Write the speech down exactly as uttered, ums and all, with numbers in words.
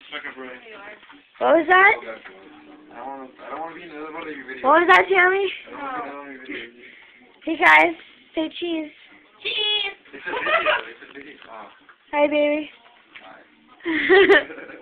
What was that? I don't want to, I don't want to be in another one of your videos. What was that, Tammy? I don't want to be in another one of your videos. Hey guys, say cheese. Cheese! It's a video, it's a video. Oh. Hi, baby. Hi.